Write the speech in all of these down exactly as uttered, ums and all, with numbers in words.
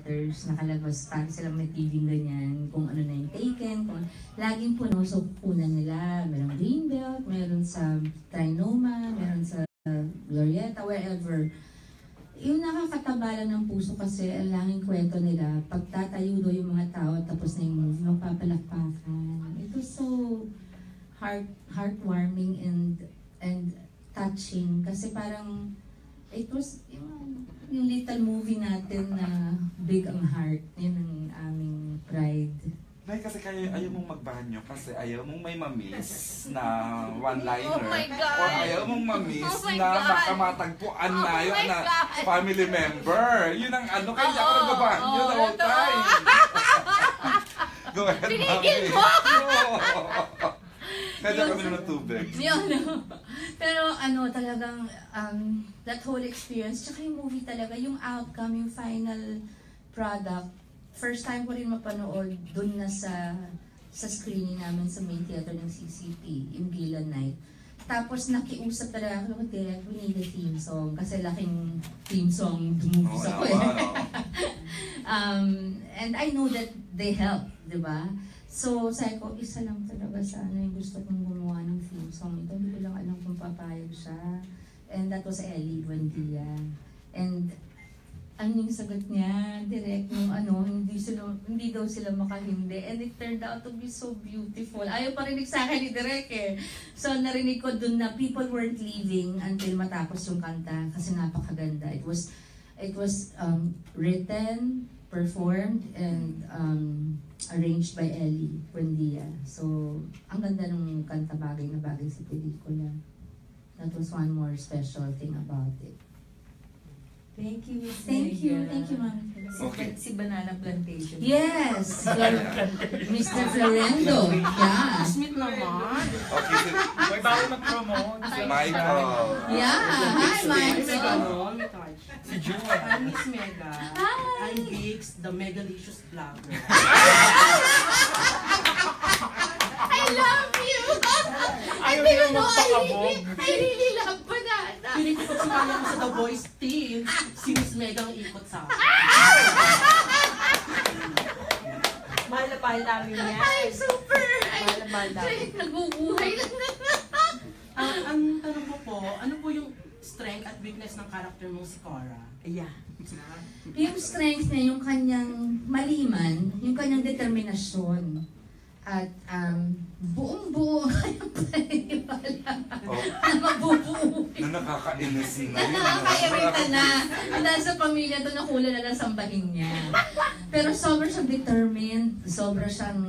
letters, nakalabas para silang may T V ganyan, kung ano na yung taken, kung laging puno, so punan nila, meron Greenbelt, meron sa Trinoma, meron sa Glorieta, wherever. Yung nakakataba lang ng puso kasi ang langing kwento nila, pagtatayo do yung mga tao tapos na yung movie, magpapalakpakan. It was so heart heartwarming and and touching kasi parang it was yung, yung little movie natin na big ang heart, yun ang aming pride. Nay, kasi kayo ayaw mong magbanyo kasi ayaw mong may mamiss na one-liner. Oh my God! Or ayaw mong mamiss Oh my na God! baka matagpuan na Oh yun my na God! family member. Yun ang ano, kaya Oo, ako nagbabanyo oo, the whole totoo. time. Go ahead, Pinigil mami. mo! Kaya kami ng tubig. Yun, no? Pero ano, talagang um, that whole experience, tsaka yung movie talaga, yung outcome, yung final product, first time ko rin mapanood dun na sa sa screening namin sa main theater ng C C P, yung Gila Night. Tapos nakiusap talaga ako, direct, we need a theme song. Kasi laking theme song movies Oh, ako no, eh. no. um, and I know that they help, di ba? So, sabi ko, isa lang talaga sana yung gusto kong gumawa ng theme song ito. Hindi ko lang alam kung papayag siya. And that was Ellie Buendia. And ano yung sagot niya, direct nung ano, hindi, sila, hindi daw sila makahindi. And it turned out to be so beautiful. Ayaw parinig sa akin ni Direk eh. So narinig ko dun na people weren't leaving until matapos yung kanta kasi napakaganda. It was, it was um, written, performed, and um, arranged by Ellie Buendia. So, ang ganda ng kanta, bagay na bagay sa pelikula. That was one more special thing about it. Thank you, Miss Thank you, Mega. thank you, Ma'am. Si, Okay. si Banana Plantation. Yes! Mister Florendo. Yeah. Smith naman. Okay, si May bawal mag-promote. si Michael. Yeah. Hi, Michael. Ano, may touch. Si June. Hi, Miss Mega. Hi. I'm Vix, the Megalicious Vlogger. I love you! I Ayaw didn't niyo know. I magpakabog. really, I really love Banana. Piling ko pag sumali ako sa The Voice team, si Miss Mega ang ikot sa akin. Mahal na mahal namin yan. Ay, super! Ay, Mahal na mahal namin. ay, nabubuhay lang. Ang, ang tanong ko po, ano po yung strength at weakness ng character mong si Cora? Yeah. Yung strength niya, yung kanyang maliman, yung kanyang determinasyon. At um, buong-buo ang kanyang paniniwala Oh, na mabubuhay. na nakakainis na yun. Nakakairita na. Ang dahil sa pamilya to, nakula na lang sambahin niya. Pero sobra siyang determined, sobra siyang...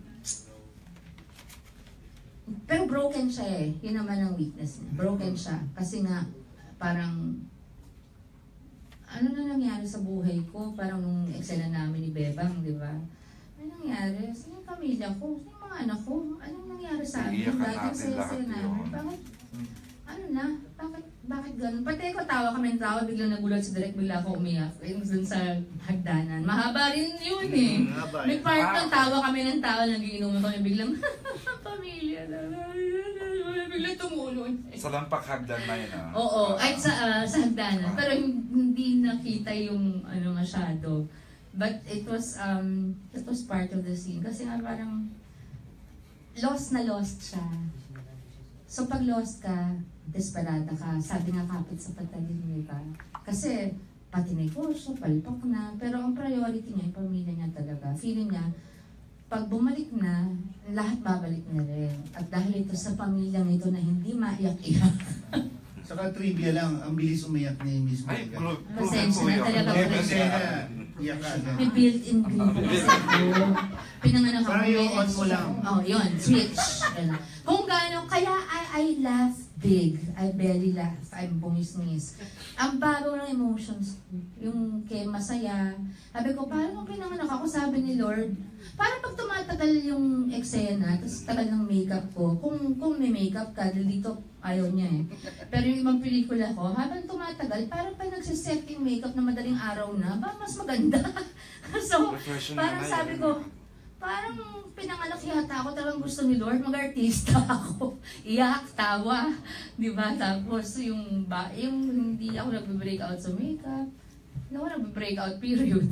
Pero broken siya eh. Yun naman ang weakness niya. Broken siya. Kasi nga, parang... Ano na nangyari sa buhay ko? Parang nung eksena namin ni Bebang, di ba? Ano nangyari? Sino yung pamilya ko? Sino yung mga anak ko? Anong nangyari sa amin? Iiyakan Dati natin saya-saya lahat namin. yun. Bakit? Ano na? Bakit, bakit ganun? Pati ako tawa kami ng tawa, biglang nagulat si Direk, bigla ako umiyak. Yung dun sa hagdanan. Mahaba rin yun eh. Mm, mahaba May yun. part ng tawa kami ng tawa, nagiinuman kami, biglang, pamilya na. Biglang tumulon. Sa lampak hagdan na yun ah. Oo, ay sa, ah, sa hagdanan. Pero hindi nakita yung ano masyado. But it was, um, it was part of the scene. Kasi nga parang, lost na lost siya. So pag lost ka, desperada ka. Sabi nga kapit sa patalim, di ba? Kasi pati negosyo, palpak na. Pero ang priority niya, yung pamilya niya talaga. Feeling niya, pag bumalik na, lahat babalik na rin. At dahil ito sa pamilyang ito na hindi maiyak-iyak. Saka trivia lang, ang bilis umiyak ni Miss Ay, Mega. pro- proven Pasensya po na yun. talaga. Eh, Proven kasi yan. na, iyak ka agad. May built-in grievance ako. Pinanganak ako. Parang yung may on mo lang. Oh, yun. Switch. Ganun. Kung gaano, kaya I, I laugh big. I barely laugh. I'm bungis-ngis. Ang bago ng emotions ko. Yung kay masaya. Sabi ko, parang nung pinanganak ako, sabi ni Lord, parang pag tumatagal yung eksena, tapos tagal ng makeup ko, kung, kung may makeup ka, dahil dito ayaw niya eh. Pero yung ibang pelikula ko, habang tumatagal, parang pag nagsiset yung makeup na madaling araw na, ba mas maganda. So, Refreshing parang na na sabi yun. ko, parang pinanganak yata ako, talagang gusto ni Lord, mag-artista ako. Iyak, tawa, di ba? Tapos yung, ba, yung hindi ako nag-break out sa makeup, nawala ng breakout period.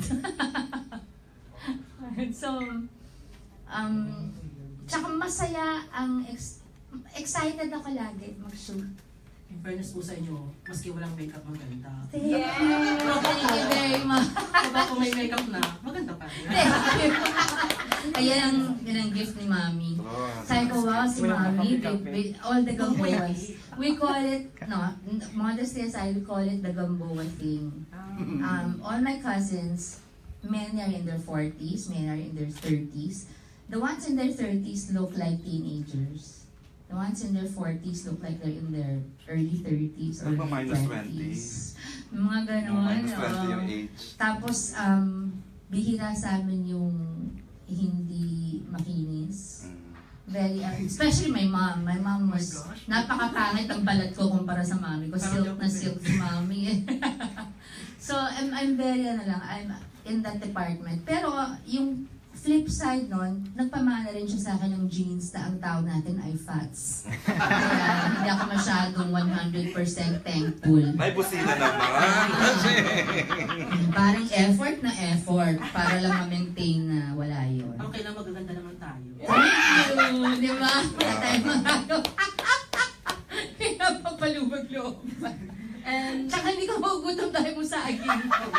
So, um, tsaka masaya ang, ex- excited ako lagi mag-shoot. In fairness po sa inyo, maski walang makeup, maganda. Thank you. Thank you very much. Kapag kung may makeup na, maganda pa rin. Ayan ang, yan ang gift ni Mami. Sabi ko, wow, si Mami, with, with all the gamboas. We call it, no, modestly aside, we call it the gamboa thing. Um, all my cousins, many are in their forties, many are in their thirties. The ones in their thirties look like teenagers. The ones in their forties look like they're in their early thirties or Ano ba, late minus twenties. Mga ganon. Minus twenty oh. yung age. Tapos, um, bihira sa amin yung hindi makinis. Mm. Very, uh, especially my mom. My mom was, Oh my gosh. napakapangit ang balat ko kumpara sa mami ko. Parang Silk na joke silk si mami. So, I'm, I'm very, ano lang, I'm in that department. Pero, uh, yung flip side nun, nagpamana rin siya sa akin ng jeans na ang tawag natin ay fats. Kaya hindi ako masyadong one hundred percent thankful. May busina naman. Parang effort na effort para lang ma-maintain na wala yun. Okay lang, magaganda naman tayo. Thank you! Di ba? Wala tayong magagawa. Kaya papalubag-loob. And, tsaka hindi ko magugutom dahil mo sa aging.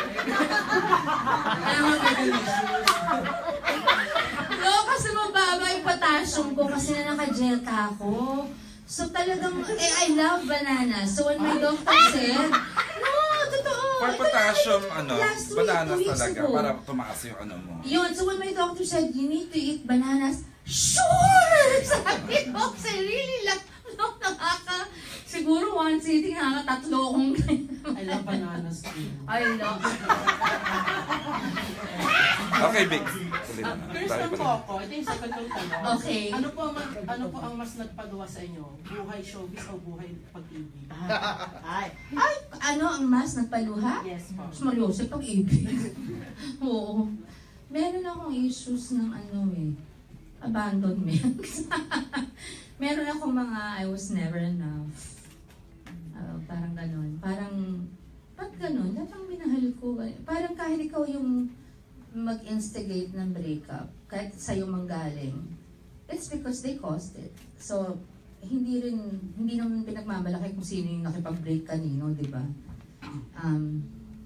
Kaya no, kasi mababa yung potassium ko kasi na naka-gel ka ako. So talagang, eh, I love bananas. So when my doctor said, no, totoo. For ito potassium, na, ano, last week, bananas two weeks talaga, ago. para tumaas yung ano mo. Yun, so when my doctor said, you need to eat bananas, sure! Sabi ko, kasi really lang, no, nakaka, siguro one sitting, nakakatatlo akong I love bananas too. I love. Okay, Big. Tuloy na. First Tayo lang pa po rin. ako, ito yung second kong tanong. Okay. Ano po, ang, ano po ang mas nagpagawa sa inyo? Buhay showbiz o buhay pag-ibig? Ay. Ay, ano ang mas nagpaluha? Yes po. Mas malyosip pag-ibig. Oo. Meron akong issues ng ano eh, abandonment. Meron akong mga I was never enough. Uh, parang ganun. Parang, ba't ganun? Ba't ang minahal ko? Parang kahit ikaw yung mag-instigate ng breakup, kahit sa'yo manggaling, it's because they caused it. So, hindi rin, hindi naman pinagmamalaki kung sino yung nakipag-break kanino, di ba? Um,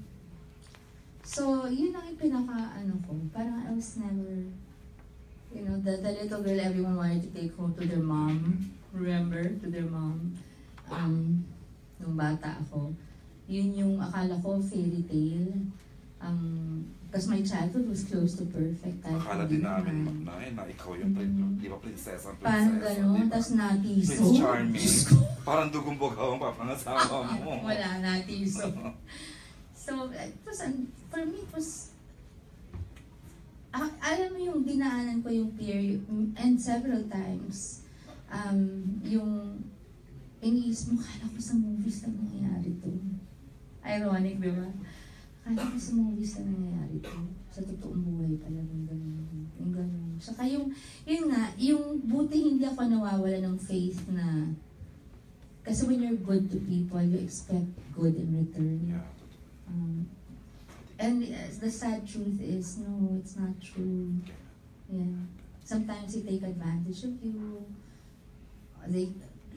so, yun ang yung pinaka, ano ko, parang I was never, you know, the, the little girl everyone wanted to take home to their mom, remember, to their mom, um, nung bata ako. Yun yung akala ko fairy tale. Um, because my childhood was close to perfect. Kahit Akala hindi din namin naman. na, eh, na ikaw yung, prin- di ba, prinsesa, prinsesa. Parang gano'n, di ba? tapos natiso. Prince Charming. Diyos ko. Parang dugong-bugaw ang papangasawa mo. Wala, natiso. So, it was, an- for me, it was, ah, alam mo yung dinaanan ko yung period, and several times, um, yung, iniisip mo, kala ko sa movies lang nangyayari to. Ironic, di ba? Kala ko sa movies lang nangyayari to. Sa totoong buhay pala, yung gano'n. Yung gano'n. Saka yung, yun nga, yung buti hindi ako nawawala ng faith na, kasi when you're good to people, you expect good in return. Yeah. Um, and uh, the sad truth is, no, it's not true. Yeah. Sometimes they take advantage of you. They,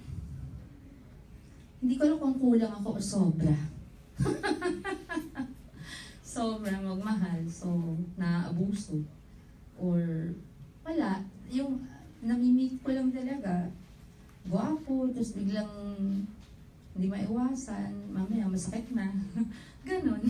hindi ko alam kung kulang ako o sobra. Sobra magmahal, so naabuso. Or wala, yung namimit ko lang talaga, gwapo, tapos biglang hindi maiwasan, mamaya masakit na. Ganon.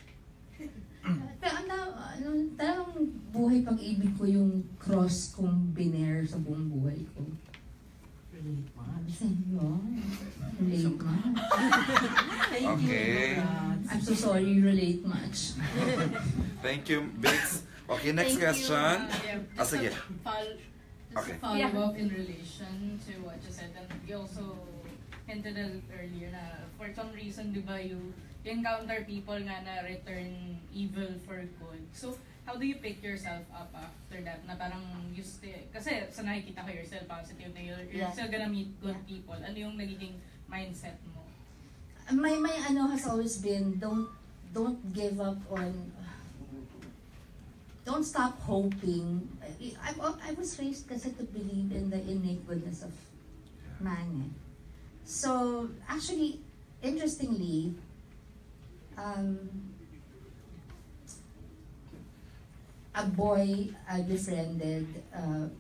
Ta- na- ano, talagang buhay pag-ibig ko yung cross kong biner sa buong buhay ko. Relate much. Kasi yun, relate much. Thank Okay. you. Congrats. I'm so sorry you relate much. Thank you, Biggs. Okay, next Thank question. You, uh, yeah, Ah, just sige. a fol- just Okay. a follow-up in relation to what you said, and you also hinted at it earlier na for some reason, di ba, you, you encounter people nga na return evil for good. So, how do you pick yourself up after that? Na parang you stay, kasi sa nakikita ko yourself positive na you're, you're Yeah. still gonna meet good Yeah. people. Ano yung nagiging mindset mo? My, my ano has always been, don't don't give up on, don't stop hoping. I, I, I was raised kasi to believe in the innate goodness of man. Eh. So, actually, interestingly, um, a boy I befriended uh,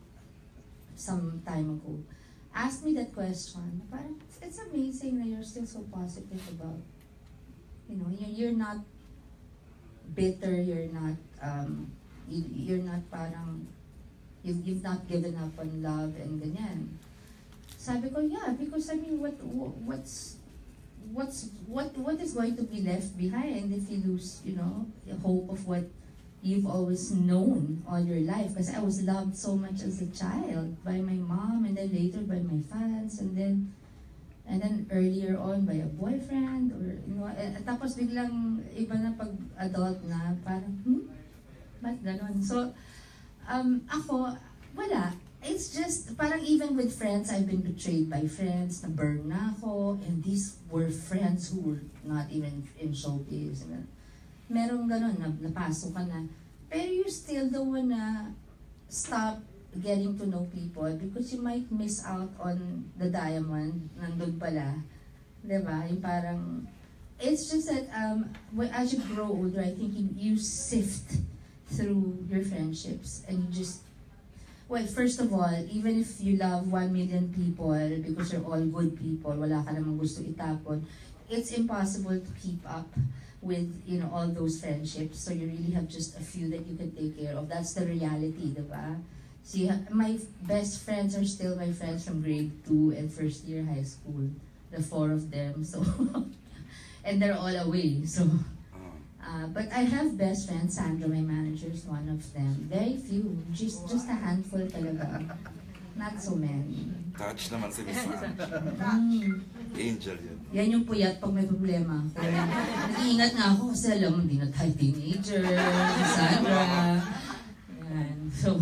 some time ago asked me that question. Parang, it's, it's amazing that you're still so positive about, you know, you're, you're not bitter, you're not, um, you, you're not parang, you've, you've not given up on love and ganyan. Sabi ko, yeah, because I mean, what, what's, what's, what, what is going to be left behind if you lose, you know, the hope of what you've always known all your life? Because I was loved so much as a child by my mom, and then later by my fans, and then and then earlier on by a boyfriend, or you know, at, at tapos biglang iba na pag adult na, parang hmm, ba't ganon? So um ako wala. It's just parang even with friends, I've been betrayed by friends, na burn na ako, and these were friends who were not even in showbiz. And merong ganon, na, napasok ka na. Pero you still don't wanna stop getting to know people because you might miss out on the diamond, nandun pala. Diba? Yung parang, it's just that um, as you grow older, I think you, you sift through your friendships and you just, well, first of all, even if you love one million people because you're all good people, wala ka namang gusto itapon, it's impossible to keep up with, you know, all those friendships. So you really have just a few that you can take care of. That's the reality, diba? See, my best friends are still my friends from grade two and first year high school. The four of them, so and they're all away. So, uh, but I have best friends. Sandra, my manager, is one of them. Very few, just just a handful talaga. Not so many. Touch naman si Miss Sandra. Mm. Angel yun. Yan yung puyat pag may problema. Kaya nag-iingat nga ako kasi alam mo, hindi na tayo teenager, Sandra. Yan. So,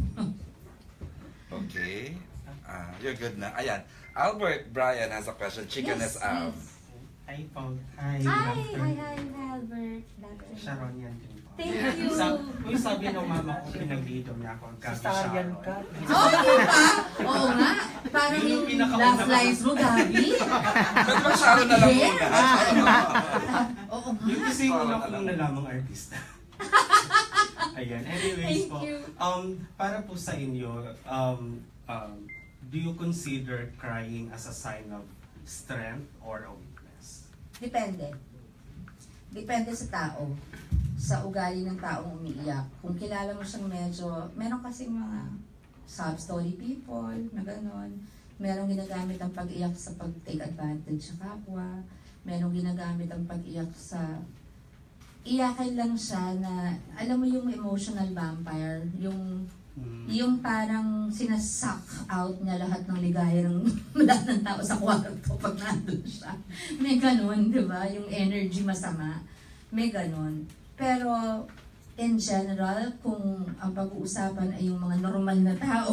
okay. Uh, you're good na. Ayan. Albert Brian has a question. Chicken yes, is out. yes. Hi po. Hi. Hi, hi, hi, Albert. Doctor Sharon yan din po. Thank Yeah. you. Sa, yung sabi ng mama ko, pinaglido niya ako. Gabi Cesarean Sharon. ka. Oh, di ba? Oo nga. Parang Yun yung yung pinakauna love ko. lines mo, Gabi. Ba't ba Sharon na lang Yes. muna? Oo Yung nga. kasi yung una kong nalamang artista. Ayan. Anyways Thank po. you. Um, para po sa inyo, um, um, do you consider crying as a sign of strength or a weakness? Depende. Depende sa tao. Sa ugali ng taong umiiyak. Kung kilala mo siyang medyo, meron kasing mga sob story people na gano'n. Merong ginagamit ang pag-iyak sa pag-take advantage sa kapwa. Merong ginagamit ang pag-iyak sa iyakin lang siya na, alam mo yung emotional vampire, yung Hmm. yung parang sinasuck out niya lahat ng ligaya ng lahat ng tao sa kwarto pag nandun siya. May ganun, di ba? Yung energy masama. May ganun. Pero, in general, kung ang pag-uusapan ay yung mga normal na tao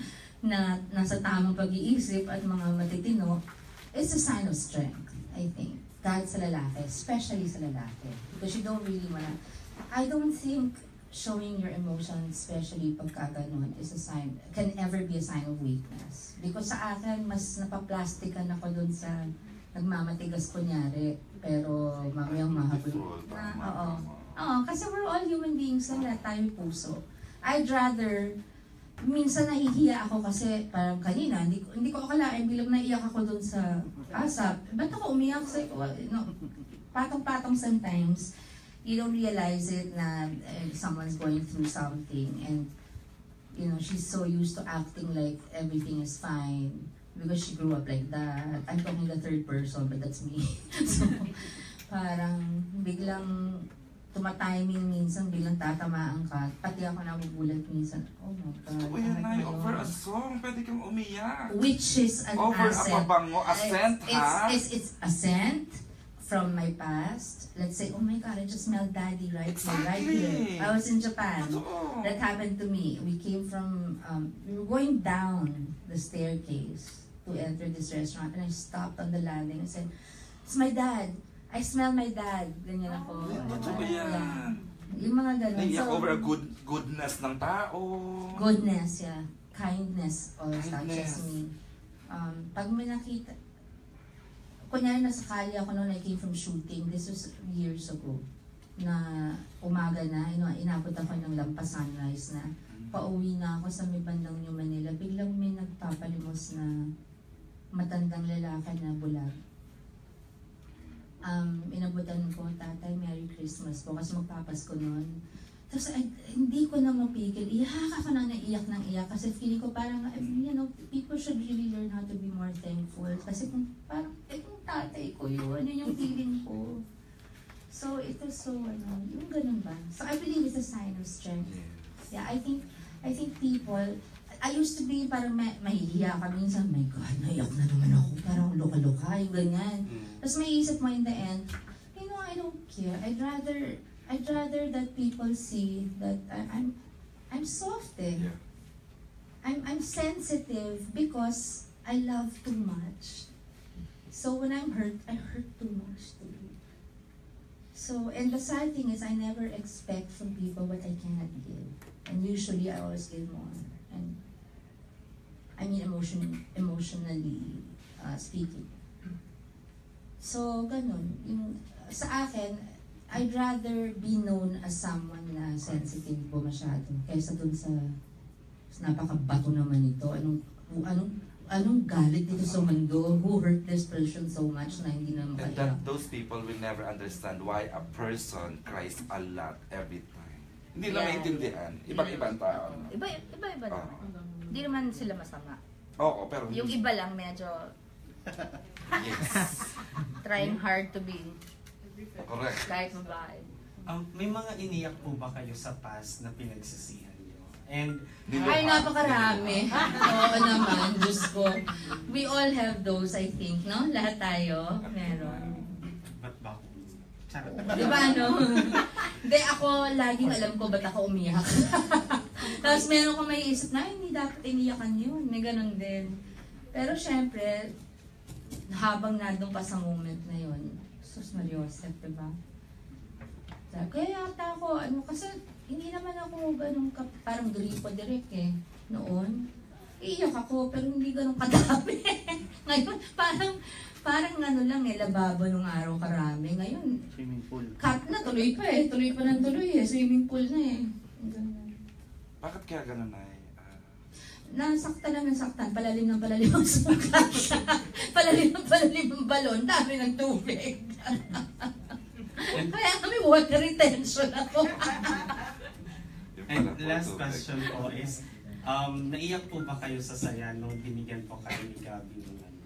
na nasa tamang pag-iisip at mga matitino, it's a sign of strength, I think. Kahit sa lalaki, especially sa lalaki. Because you don't really wanna... I don't think showing your emotions, especially pagka ganun, is a sign, can ever be a sign of weakness. Because sa akin, mas napaplastikan ako dun sa nagmamatigas kunyari, pero mamayang mahabol. Na, oo. Oo, kasi we're all human beings lang, lahat tayo puso. I'd rather, minsan nahihiya ako kasi parang kanina, hindi, ko- hindi ko akalain, bilang naiyak ako dun sa asap. Ba't ako umiyak sa, no, patong-patong sometimes, you don't realize it na uh, someone's going through something and you know she's so used to acting like everything is fine because she grew up like that. I'm talking the third person but that's me. So parang biglang tumatiming minsan, biglang tatamaan ka, pati ako nabubulat minsan. Oh my God. Uy, yan na ano over yun? a song. Pwede kang umiyak. Which is an Over a asset. pabango. A scent, it's, ha? It's, it's, it's a scent from my past. Let's say, oh my God, I just smelled daddy right here, right Exactly. here. I was in Japan. Totoo. That happened to me. We came from, um, we were going down the staircase to enter this restaurant and I stopped on the landing and said, it's my dad. I smell my dad. Ganyan ako. Totoo Yeah. yan. Yung mga ganun. Naiyak So, over a good goodness ng tao. goodness, yeah. Kindness all Kindness. touches me. Um, pag may nakita, kunyari nasa kali ako noon, I came from shooting. This was years ago. Na umaga na, you know, inabot ako ng lampas sunrise na pauwi na ako sa may bandang New Manila. Biglang may nagpapalimos na matandang lalaki na bulag. Um, inabutan ko, tatay, Merry Christmas po, kasi magpapasko noon. Tapos ay, hindi ko na mapigil, iyak ako na naiyak ng iyak kasi feeling ko parang, you know, people should really learn how to be more thankful. Kasi kung parang, eh kung tatay ko yun, yun yung feeling ko. So, ito so, ano, yung ganun ba? So, I believe it's a sign of strength. Yeah, I think, I think people, I used to be parang may, mahihiya ka minsan, my God, naiyak na naman ako, parang luka-luka, yung ganyan. Tapos may isip mo in the end, you know, I don't care. I'd rather, I'd rather that people see that I, I'm, I'm soft eh. Yeah. I'm, I'm sensitive because I love too much. So when I'm hurt, I hurt too much too. So, and the sad thing is I never expect from people what I cannot give. And usually I always give more. And I mean emotion, emotionally uh, speaking. So, ganun. Yung, sa akin, I'd rather be known as someone na sensitive po masyado kaysa dun sa, sa napakabato naman ito. Anong, anong, anong galit dito sa mundo? Who hurt this person so much na hindi na And makaiyak? that those people will never understand why a person cries a lot every time. Hindi lang Yeah. maintindihan. Ibang-ibang tao. Iba, iba-iba Ah. naman. Hindi naman sila masama. Oo, pero Yung iba lang medyo yes. trying hard to be Correct. like babae. Um, may mga iniyak po ba kayo sa past na pinagsisihan niyo? And Niluha. Ay, napakarami. Oo naman, Diyos ko. We all have those, I think, no? Lahat tayo, meron. ba't ba ako? Charot. Di ba, no? Hindi, ako, laging alam ko ba't ako umiyak. Tapos meron ko may isip na, "Ay, hindi dapat iniyakan yun." May ganun din. Pero syempre, habang nandun ka sa moment na yun, sus Mariosep, di ba? Kaya yata ako, ano, kasi hindi naman ako ganun ka, parang gripo direct eh, noon. Iiyak ako, pero hindi ganun kadami. Ngayon, parang, parang ano lang eh, lababo nung araw karami. Ngayon, Swimming pool. cut na, tuloy pa eh. Tuloy pa ng tuloy eh. Swimming pool na eh. Ganun. Bakit kaya ganun ay? Ah, Nasaktan lang nasaktan, palalim ng palalim ang sukat. Palalim ng palalim ang balon, dami ng tubig. Kaya kami water retention ako. yun And pala po, last tubig. question po is, um, naiyak po ba kayo sa saya nung binigyan po kayo ni Gabi nung ano?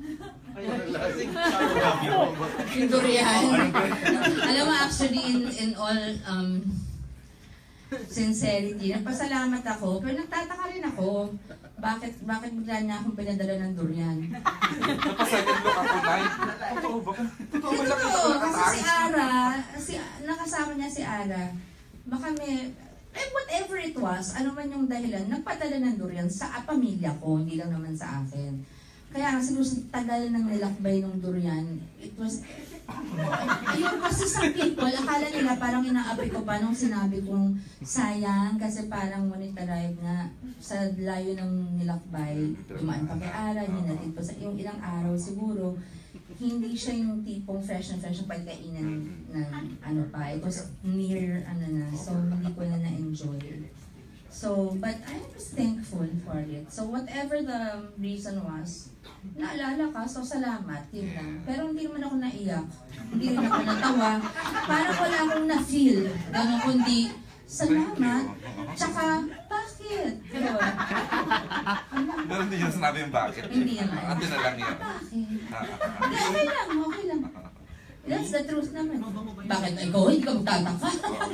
Gabi po. Yung durian. Alam mo, actually, in, in all um, sincerity, nagpasalamat ako, pero nagtataka rin ako. Bakit bakit bigla niya akong pinadala ng durian? Napasecond look ako, Nay. Totoo ba? Totoo ba lang Totoo, ito? kasi si Ara, si, nakasama niya si Ara, baka may, eh whatever it was, ano man yung dahilan, nagpadala ng durian sa ah, pamilya ko, hindi lang naman sa akin. Kaya nga siguro sa tagal ng nilakbay ng durian, it was, ayun kasi sa people, akala nila parang inaapi ko pa nung sinabi kong sayang kasi parang monetarize nga sa layo ng nilakbay, dumaan pa kay Ara, hinatid pa sa yung ilang araw siguro, hindi siya yung tipong fresh and fresh ang pagkainan ng ano pa. It was near ano na, so hindi ko na na-enjoy. So, but I was thankful for it. So whatever the reason was, naalala ka, so salamat, yun lang. Pero hindi naman ako naiyak, hindi rin ako natawa. Parang wala akong na-feel, gano'n kundi, salamat, tsaka, bakit? Pero, Pero hindi niya sinabi yung bakit. Hindi naman. Ate na lang yun. bakit? Ah, Hindi, okay lang, okay lang. That's the truth naman. Bakit ikaw, hindi ka magtataka?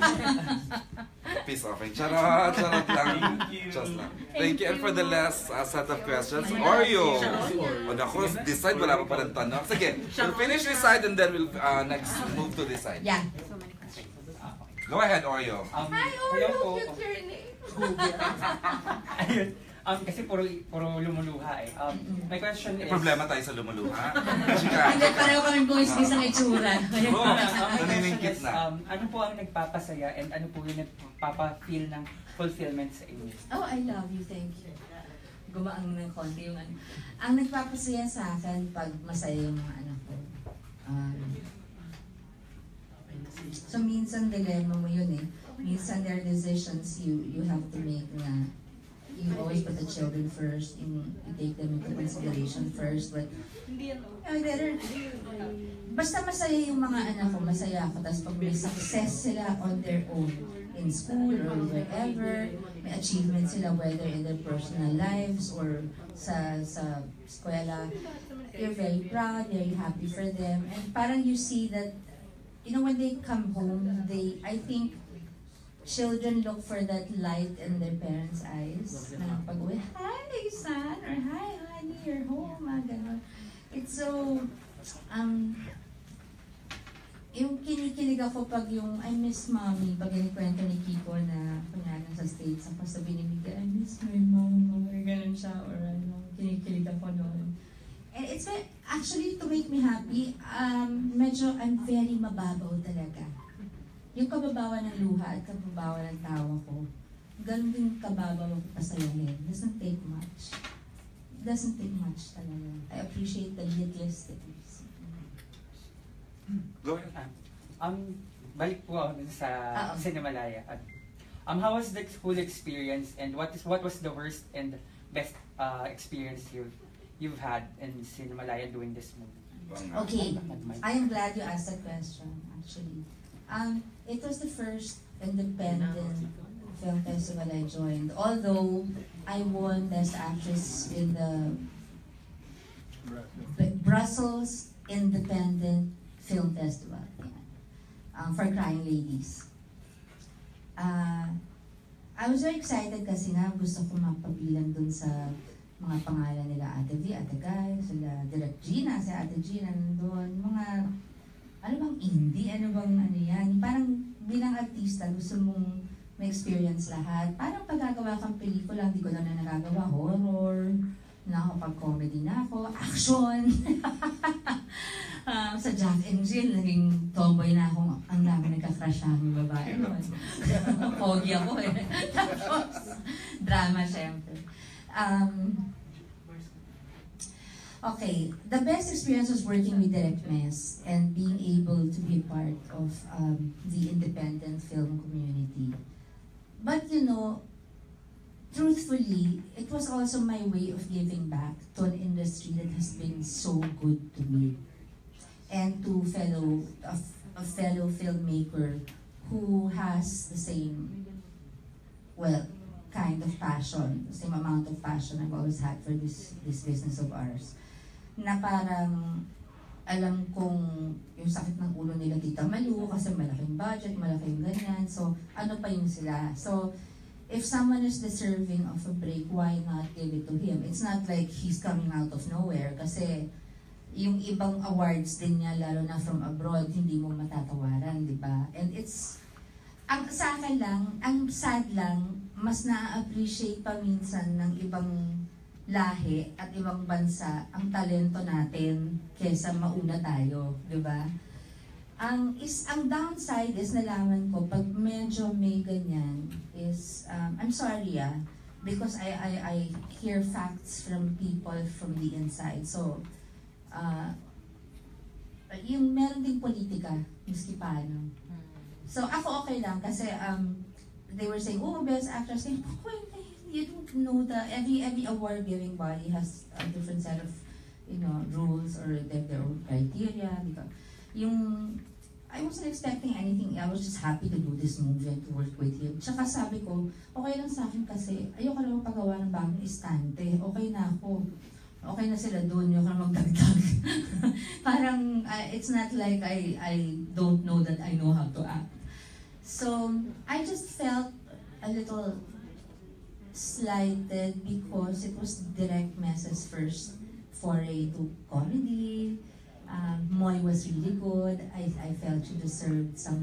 Peace offering. Charot, charot lang. Thank you. Just lang. Thank you. And for the last uh, set of questions, Oreo. O naku, this side, wala pa palang tanong. Sige, we'll finish this side and then we'll uh, next move to this side. Yeah. Go ahead, Oreo. Um, Hi, hello po. Oreo, cute your name. Ayun. Um, kasi puro, puro lumuluha eh. Um, my question May is... problema tayo sa lumuluha. Chika, Hindi, chika. pareho kami boys isang itsura. Oo, Um, my question naniningkit is, na. um, ano po ang nagpapasaya and ano po yung nagpapa-feel ng fulfillment sa inyo? Oh, I love you, thank you. Gumaang ng konti yung ano. Ang nagpapasaya sa akin pag masaya yung mga anak ko. Um, so minsan dilemma mo yun eh. Minsan there are decisions you you have to make na you always put the children first, you, you take them into consideration first, but uh, there are, basta masaya yung mga anak ko, masaya ako. Tapos pag may success sila on their own, in school or wherever, may achievements sila whether in their personal lives or sa sa eskwela, you're very proud, very happy for them, and parang you see that, you know, when they come home, they, I think, children look for that light in their parents' eyes. Na pag uwi, hi son, or hi honey, you're home, ah, gano'n. It's so, um, yung kinikilig ako pag yung I miss mommy, pag kinikwento ni Kiko na kunyari sa States, ako sa binibigyan, I miss my mom, or gano'n siya, or ano, kinikilig ako noon. And it's very, actually, to make me happy, um, medyo I'm very mababaw talaga. Yung kababawan ng luha at kababawan ng tawa ko, ganun din kababaw ako pasayahin. Doesn't take much. Doesn't take much talaga. I appreciate the littlest things. Go ahead. Um, balik po ako dun sa Ah, um. Cinemalaya. At, Um, how was the whole experience and what is what was the worst and best uh, experience you've you've had in Cinemalaya doing this movie? Okay, I am glad you asked that question, actually. Um, it was the first independent film festival I joined, although I won Best Actress in the B- Brussels Independent Film Festival, um, for Crying Ladies. Uh, I was very excited kasi nga gusto ko mapabilang dun sa mga pangalan nila Ate V, Ate Guy, sila Direct Gina, si Ate Gina nandun, mga ano bang indie, ano bang ano yan, parang bilang artista gusto mong ma-experience lahat. Parang paggagawa kang pelikula, hindi ko na na nagagawa, horror, nakakapag-comedy na ako, action. um, sa Jack and Jill, naging tomboy na ako, ang dami nagka-crush ng babae. Pogi ako eh. Tapos, drama syempre. Um, Okay, the best experience was working with Direct Mes and being able to be part of um, the independent film community. But you know, truthfully, it was also my way of giving back to an industry that has been so good to me and to fellow a, a fellow filmmaker who has the same, well, kind of passion, the same amount of passion I've always had for this this business of ours. Na parang alam kong yung sakit ng ulo nila Tita Malu kasi malaking budget, malaking ganyan. So, ano pa yung sila? So, if someone is deserving of a break, why not give it to him? It's not like he's coming out of nowhere kasi yung ibang awards din niya, lalo na from abroad, hindi mo matatawaran, di ba? And it's, ang sa akin lang, ang sad lang, mas na-appreciate pa minsan ng ibang lahi at ibang bansa ang talento natin kesa mauna tayo, di ba? Ang is ang downside is nalaman ko pag medyo may ganyan is um, I'm sorry ah because I I I hear facts from people from the inside. So uh, yung meron ding politika, miski paano. So ako okay lang kasi um they were saying, oh, best actress, saying, oh, you don't know the every every award giving body has a different set of you know rules or they have their own criteria. Because yung I wasn't expecting anything. I was just happy to do this movie and to work with him. Tsaka sabi ko, okay lang sa akin kasi ayoko lang paggawa ng bagong istante. Okay na ako. Okay na sila doon, yung kang magdagdag. Parang uh, it's not like I I don't know that I know how to act. So I just felt a little slighted because it was Direct Mes's first foray to comedy. Um, Moy was really good. I, I felt she deserved some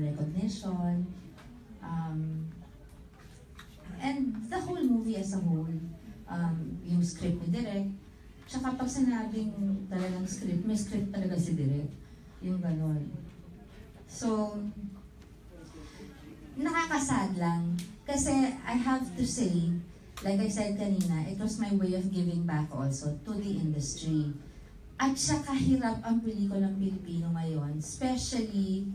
recognition. Um, and the whole movie as a whole. um, yung script ni Direk. Tsaka pag sinabing talagang script, may script talaga si Direk. Yung ganon. So, nakakasad lang. Kasi I have to say, like I said kanina, it was my way of giving back also to the industry. At siya kahirap ang pelikulang Pilipino ngayon, especially,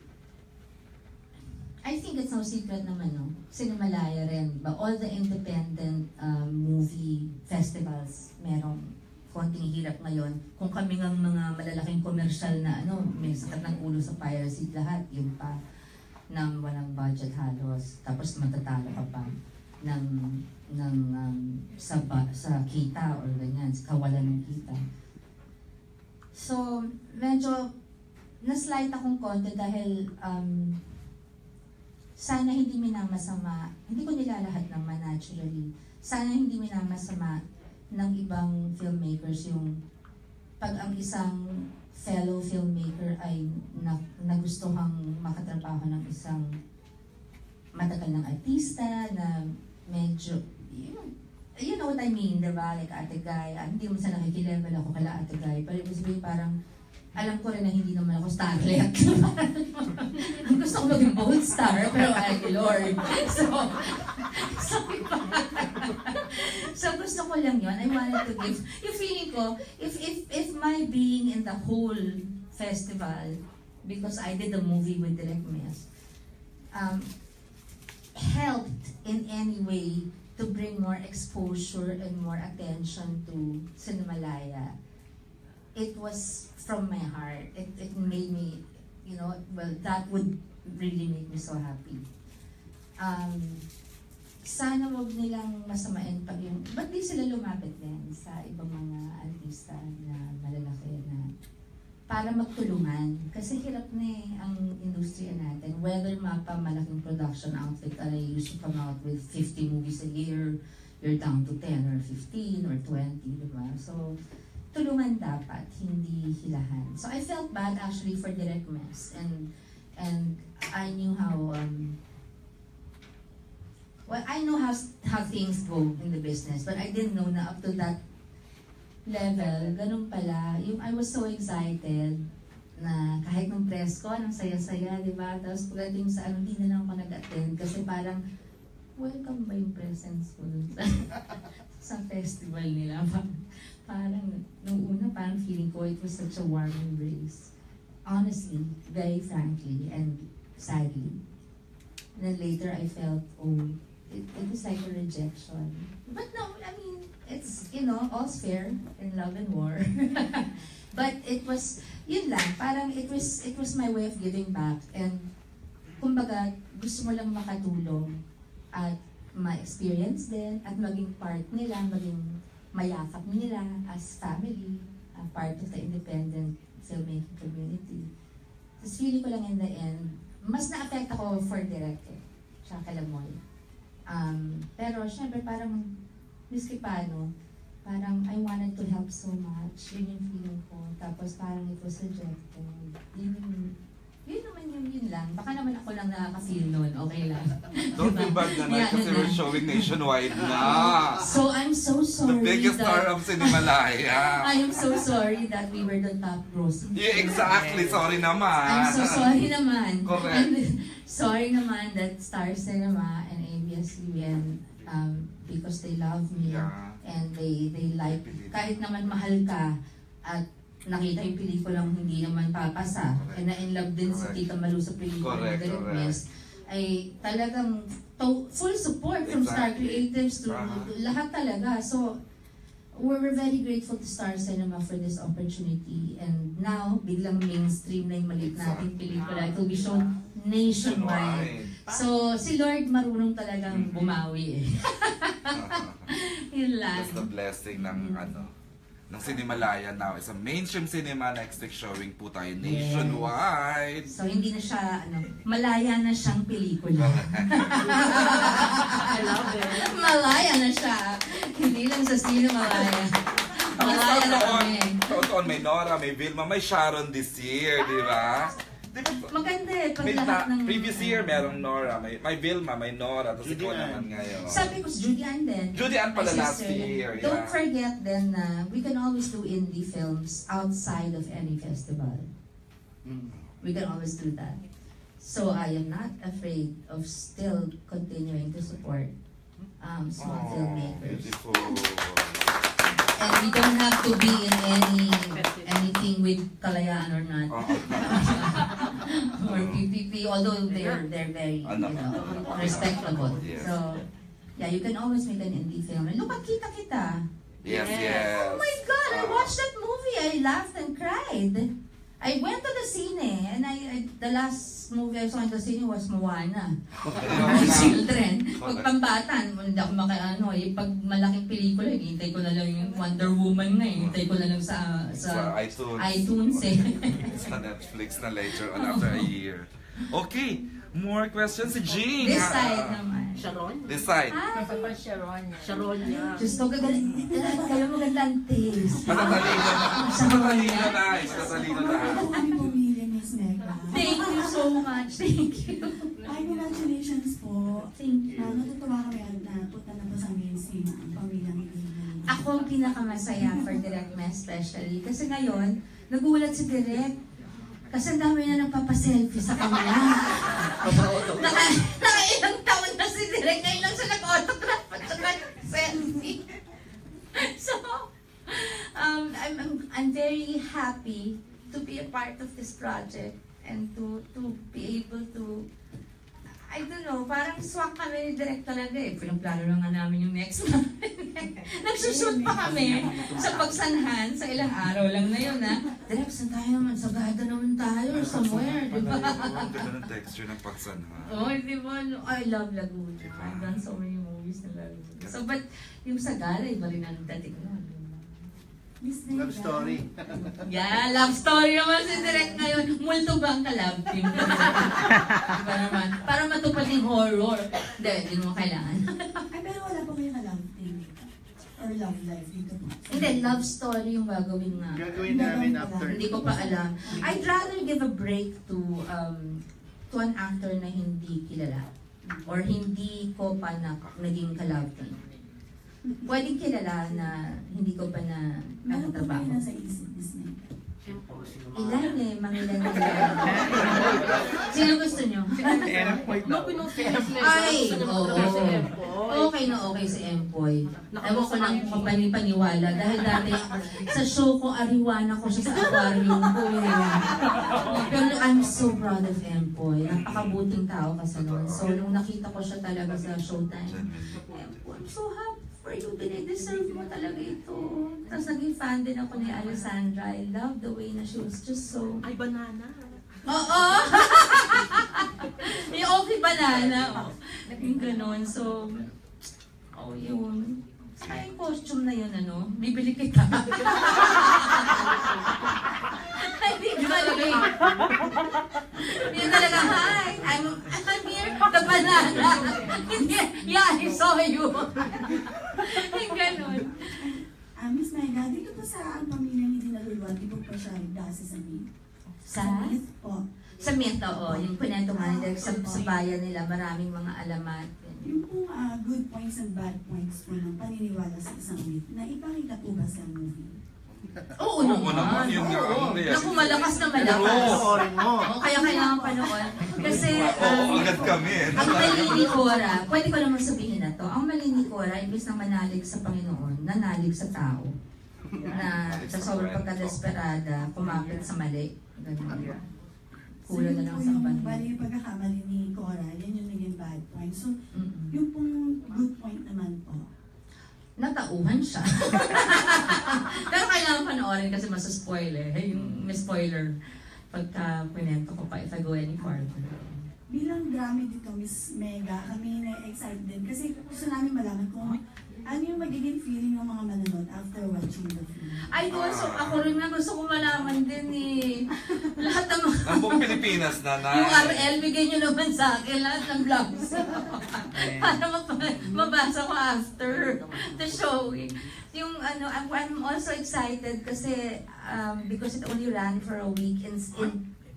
I think it's no secret naman, no? Cinemalaya rin, but all the independent um, movie festivals, merong konting hirap ngayon. Kung kami ngang mga malalaking commercial na ano, may sakit ng ulo sa piracy lahat, yung pa, ng walang budget halos, tapos matatalo ka pa ng, ng um, sa, sa kita or ganyan, sa kawalan ng kita. So, medyo na-slight akong konti dahil um, sana hindi minamasama, hindi ko nilalahat naman naturally, sana hindi minamasama ng ibang filmmakers yung pag ang isang fellow filmmaker ay na, nagustuhang makatrabaho ng isang matagal ng artista na medyo, you know, you know what I mean, diba? Like Ate Guy, ah, hindi mo sa nakikilevel ako kala Ate Guy, pero ibig sabihin parang, alam ko rin na hindi naman ako starlet. Ang gusto ko maging bold star, pero ay, Lord. So, so, so gusto ko lang yun. I wanted to give, yung feeling ko, if, if, if my being in the whole festival, because I did a movie with Direk Mes, um, helped in any way to bring more exposure and more attention to Cinemalaya, it was from my heart. It, it made me, you know, well, that would really make me so happy. Um, sana wag nilang masamain pag yung, ba't di sila lumapit din sa ibang mga artista na malalaki na para magtulungan. Kasi hirap na eh ang industriya natin. Whether mapa malaking production outfit ay used to come out with fifty movies a year, you're down to ten or fifteen or twenty, diba? So, tulungan dapat, hindi hilahan. So I felt bad actually for Direk Mes, and and I knew how um, well I know how how things go in the business, but I didn't know na up to that level, ganun pala. Yung I was so excited na kahit nung press ko, ang saya-saya, di ba? Tapos pagdating sa ano, hindi na lang ako nag-attend kasi parang welcome ba yung presence ko dun sa, sa festival nila? Parang, nung una, parang feeling ko it was such a warm embrace. Honestly, very frankly, and sadly. And then later, I felt, oh, it, it was like a rejection. But no, I mean, it's, you know, all's fair in love and war. But it was, yun lang, parang it was, it was my way of giving back. And, kumbaga, gusto mo lang makatulong at ma-experience din, at maging part nila, maging mayakap nila as family, uh, part of the independent filmmaking community. Tapos feeling ko lang in the end, mas na-affect ako for Direk eh, tsaka Kalamoy. Um, pero syempre parang, miski paano, parang I wanted to help so much, yun yung feeling ko. Tapos parang it was rejected. Yun, yun naman yun, yun lang. Baka naman ako lang nakaka-feel nun, okay lang. Don't feel bad na Yeah, kasi ano we're na. showing nationwide na. So I'm so sorry The biggest that, star of Cinemalaya. I am so sorry that we were the top grossing. Yeah, exactly. Sorry naman. I'm so sorry naman. Correct. And sorry naman that Star Cinema and A B S C B N, um, because they love me Yeah. and they they like, kahit naman mahal ka at nakita yung pelikulang hindi naman papasa, Correct. and na-in-love din si Correct. Tita Malu sa pelikula Correct, ng Direk correct. Mes, ay talagang to, full support from Star Exactly. Creatives to Uh-huh. lahat talaga. So, we're, we're very grateful to Star Cinema for this opportunity. And now, biglang mainstream na yung maliit nating pelikula. It will be shown nationwide. So, si Lord marunong talagang bumawi eh. Yun lang. That's the blessing ng ano, ng Cinemalaya now. It's a mainstream cinema. Next week showing po tayo nationwide. So, hindi na siya, ano, malaya na siyang pelikula. I love it. Malaya na siya. Hindi lang sa sino malaya. Malaya na kami. Taon-taon may Nora, may Vilma, may Sharon this year, di ba? Di ba? Maganda eh, pag May lahat na, ng... previous year, merong Nora, may, may Vilma, may Nora, tapos Judy ikaw Ann. naman ngayon. Sabi ko, Judy Ann din. Judy Ann pala My last sister. year, Don't yeah. forget then na we can always do indie films outside of any festival. Mm. We can always do that. So I am not afraid of still continuing to support um, small Oh, filmmakers. beautiful. And we don't have to be in any anything with Kalayaan or not. Oh. Or P P P, although they're they're very you Ano? know, respectable. Yes. So yeah, you can always make an indie film. And look at Kita Kita. Yes, yes. Oh my God, I Ah. watched that movie. I laughed and cried. I went to the cine and I, I the last movie I saw in the cine was Moana. For children. Pag pambata, hindi ako makaano eh. Pag malaking pelikula, hintay ko na lang yung Wonder Woman na eh. Hintay ko na lang sa Sa sa iTunes. iTunes eh. Sa Netflix na later on after a year. Okay, more questions si Jean. This Ah, side naman. Sharon? This side. Ah, Sharon. Sharon niya. Diyos ko, gagaling. Kaya mo ganda ang taste. Matatalino na. Matatalino na. Matatalino na. Kami pumili, Miss Mega. Thank you so much. Thank you. Ay, congratulations po. Thank you. Uh, natutuwa kami at napunta na po sa mainstream ang pamilyang Iligan. Ako ang pinakamasaya for Direct Me especially. Kasi ngayon, nagulat si Direct. Kasi ang dami na nagpapaselfie sa kanya. Naka, naka ilang taon na si Direct. Ngayon lang siya nag-autograph at saka selfie. So, um, I'm, I'm, I'm very happy to be a part of this project and to to be able to, I don't know, parang swak kami ni Direct talaga eh. Pinaplano lang nga namin yung next month. Nagsushoot pa kami sa Pagsanhan, sa ilang araw lang na yun ha. Direct, saan tayo naman? Sagada naman tayo or somewhere, di ba? Ang ganda ng texture ng Pagsanhan. Oh, di ba? I love Laguna. I've done so many movies na Laguna. So, but yung Sagada, iba rin ang dating nun. Miss Mega. Love story. Yeah, love story naman si Direct ngayon. Multo ba ang ka-love team? Diba naman? Para matupad yung horror. Hindi, hindi mo kailangan. Ay, pero wala po kayo ka-love team or love life dito po. Hindi, love story yung gagawin nga. Gagawin namin after. Hindi ko pa alam. I'd rather give a break to um to an actor na hindi kilala or hindi ko pa na naging ka-love team. Pwedeng kilala na hindi ko pa na Meron po kayo nakatrabaho. nasa isip, Miss Mega. Ilan eh, mangilan na ilan. Sino gusto nyo? No, pinuface na. Ay, Gusto niya oo. magtrabaho si Empoy. Okay na okay si Empoy. Ewan ko lang kung panipaniwala dahil dati sa show ko, ariwana ko siya sa aquarium ko eh. Pero I'm so proud of Empoy. Napakabuting tao kasi noon. So nung nakita ko siya talaga sa Showtime, Empoy, I'm so happy for you. Dinideserve mo talaga ito. Tapos naging fan din ako ni Alessandra. I love the way na she was just so... Ay, banana. Oo! Yung okay banana. Oh. Yung ganon. So, oh yun. Saka yung costume na yun, ano? Bibili kita. Hindi ko malagay. Yun talaga, hi, I'm, I'm here, the banana. Hindi, yeah, I saw you. Yung ganon. Ah, Miss Mega, dito po sa ang pamilya ni Dinaluluan, di po pa siya dasi sa Myth. Sa? Myth po. Sa Myth, oo. Yung kwento nga nila, sa, sa bayan nila, maraming mga alamat. Yung pong ah, good points and bad points po ng paniniwala sa isang myth, na ipakita po ba sa movie? Oo Oo naman. naman, yun nga ang Oo. reaction. Naku, malakas na malakas. Panoorin mo. Oo, kaya kailangan panood. Kasi, Oo, um, agad kami. eh. ang mali ni Cora, pwede ko naman sabihin na to, ang mali ni Cora, imbis na manalig sa Panginoon, nanalig sa tao. Na sa sobrang pagkadesperada, kumapit sa mali. Ganun. Kulang na lang sa So, yung kapatid. po bali yung pagkakamali ni Cora, yan yung naging bad point. So, Mm-mm. yung pong good point naman po, Natauhan siya. Pero kailangan panoorin kasi masaspoil eh. Yung may spoiler pagka pinento ko pa if I go any further. bilang drama dito, Miss Mega, kami na-excited din. Kasi gusto namin malaman kung ano yung magiging feeling ng mga manonood after watching the film. Ay, gusto, ako rin nga gusto ko malaman din eh. Lahat ng mga... Ang buong Pilipinas na na. Yung R L, bigay nyo naman sa akin lahat ng vlogs. Para map- mabasa ko after the showing. Yung ano, I'm, I'm also excited kasi um, because it only ran for a week in, in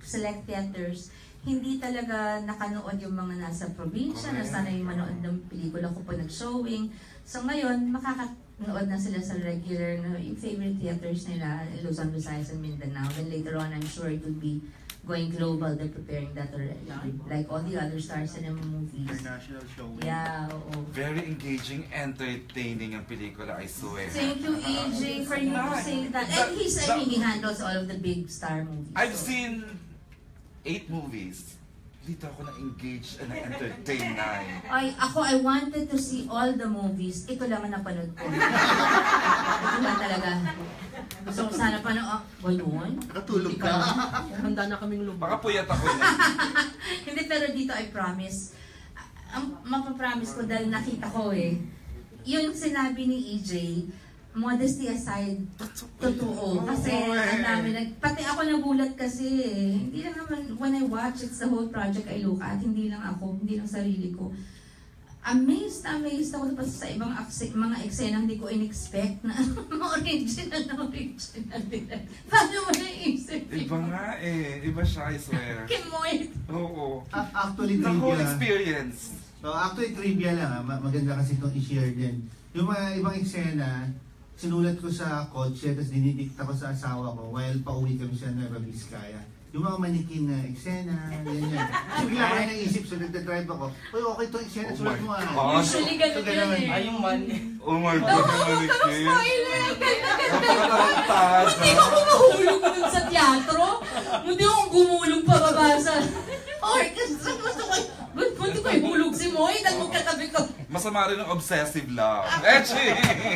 select theaters, hindi talaga nakanood yung mga nasa probinsya, na sanay manood ng pelikula ko po nag-showing. So ngayon, makakanood na sila sa regular, na yung favorite theaters nila, Luzon, Visayas, and Mindanao. And later on, I'm sure it will be going global. They're preparing that already. Like all the other Star Cinema movies. International showing. Yeah, oo. Very engaging, entertaining ang pelikula, I swear. Thank you, A J, for you saying that. And he's, I mean, he handles all of the big star movies. I've so. seen eight movies. Dito ako na-engage and na-entertain na eh. Ay, ako, I wanted to see all the movies. Ito lang ang napanood ko. Ito lang talaga. Gusto ko sana panood. Oh, ba yun? Nakatulog ka. Handa na kaming lumabas. Baka puyat ako na. Hindi, pero dito I promise. Ang mapapromise ko dahil nakita ko eh. Yung sinabi ni E J, modesty aside, totoo. Kasi ang dami, nag- pati ako nagulat kasi eh. Hindi lang naman, when I watch, it's the whole project I look at. Hindi lang ako, hindi lang sarili ko. Amazed, amazed ako pa sa ibang akse, mga eksena hindi ko in-expect na original na original nila. Paano mo naisip? Iba nga eh. Iba siya, I swear. Kimoy! Oo. A- Actually, The whole trivia. experience. So, actually, trivia lang. ah. Ma- Maganda kasi itong i-share din. Yung mga ibang eksena, sinulat ko sa kotse, tapos dinidikta ko sa asawa ko while pauwi kami sa Nueva Vizcaya. Yung mga manikin na eksena, ganyan. So, bigla ko na naisip, so nagdadrive ako. Uy, okay itong eksena, Oh sulat my mo ah. God. Usually ganun So, yan eh. Ay, yung man. Oh my God, Oo, yung huwag ka manikin. mag-spoiler! Napakatarantado. Hindi ako mahulog dun sa teatro. Hindi ako gumulog pababa sa orchestra. Gusto ko, ba't hindi ko ihulog si Moy? Dahil magkatabi ko. Masama rin ang obsessive love. Echi!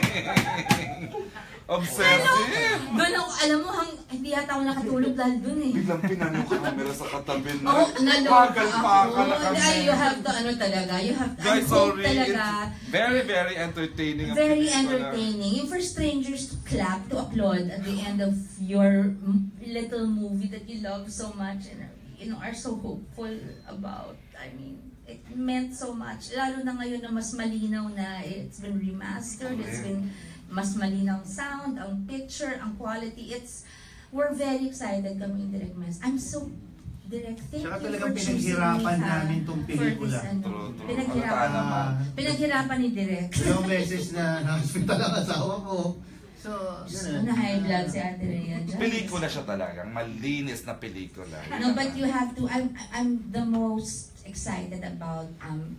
Obsessive! Doon ako, alam mo, hang, hindi yata ako nakatulog dahil dun eh. Biglang pinano ka camera sa katabi na. Oo, naloka Bagal ako. pa ka na kami. Ay, you have to, ano talaga, you have to, Guys, I hope sorry. talaga. It's very, very entertaining. ang Very pelikula. entertaining. Yung for strangers to clap, to applaud at the end of your m- little movie that you love so much and you know are so hopeful about. I mean, it meant so much. Lalo na ngayon na mas malinaw na it's been remastered, it's been mas malinaw ang sound, ang picture, ang quality. It's we're very excited kami in Direct Mess. I'm so Direct. Thank Saka you talagang for choosing me pinaghirapan ha, namin tong for pelikula. this, ano. True, true. Pinaghirapan Halata naman. Pinaghirapan ni Direct. Dalawang beses na na-hospital ang asawa ko. So, So, yun na high blood si Ate Rhea dyan. Pelikula siya talagang malinis na pelikula. No, but you have to, I'm, I'm the most excited about, um,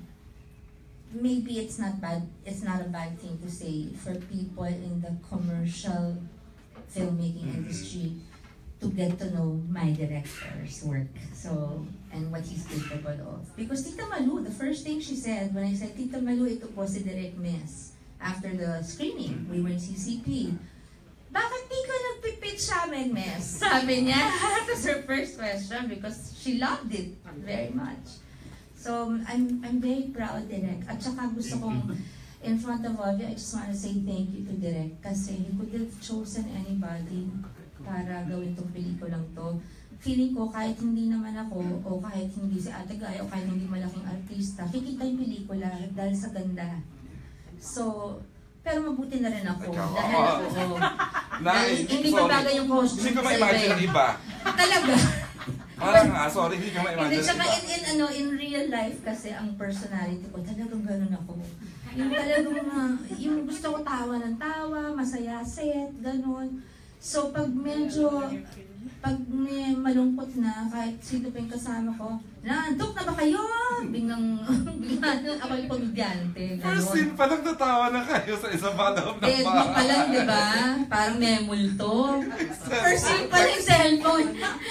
maybe it's not bad, it's not a bad thing to say for people in the commercial filmmaking industry to get to know my director's work. So, and what he's capable of. Because Tita Malu, the first thing she said when I said, Tita Malu, ito po si Direct Mess. After the screening, we were in C C P. Bakit di ka nagpipitch sa amin, Mess? Sabi niya, that was her first question because she loved it very much. So, I'm I'm very proud, Direk. At saka gusto kong, in front of all of you, I just want to say thank you to Direk kasi he could have chosen anybody para gawin tong pelikulang to. Feeling ko, kahit hindi naman ako, o kahit hindi si Ate Guy, o kahit hindi malaking artista, kikita yung pelikula dahil sa ganda. So, pero mabuti na rin ako. Ikaw, Dahil oo. ako, Na, dahil hindi sorry. ba bagay yung costume Hindi ko sa ma-imagine iba ang eh. iba. Talaga. Parang nga, sorry, hindi ko Hindi, ma-imagine ang tsaka iba. in, in, ano, in real life kasi ang personality ko, talagang ganun ako. Yung talagang, uh, yung gusto ko tawa ng tawa, masaya set, ganun. So pag medyo, pag may malungkot na, kahit sino pa yung kasama ko, naantok na ba kayo? Biglang, biglang ako yung komedyante. First scene pa lang natawa na kayo sa isang bottom ng Eh, di pa lang, di ba? Parang may multo. First scene pa lang yung cellphone.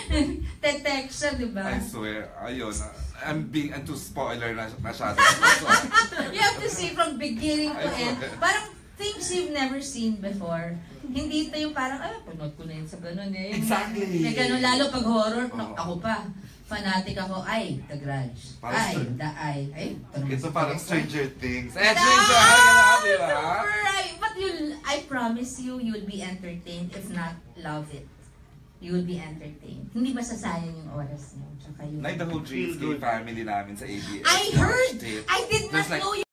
Te-text siya, di ba? I swear, ayun. I'm being into spoiler na masyado. You have to see from beginning to end. Parang things you've never seen before. Hindi ito yung parang, ah, panood ko na yun sa ganun eh. Exactly. May ganun, lalo pag horror, Oo. ako pa. Fanatic ako, ay, The Grudge. Parang Ay, str- The Eye. Ay, Ito parang Stranger Things. Eh, Ah, Stranger Things! Di ba? right. But you'll, I promise you, you'll be entertained. If not, love it. You will be entertained. Hindi masasayang yung oras niyo. Tsaka yung... Like the whole Dreamscape family namin sa A B S. I heard! watched it. I did not There's like know